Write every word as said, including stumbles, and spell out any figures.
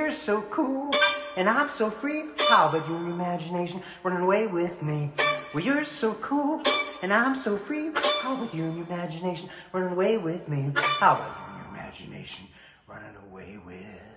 you're so cool, and I'm so free. How about you and your imagination running away with me? Well, you're so cool, and I'm so free. How about you and your imagination running away with me? How about you and your imagination running away with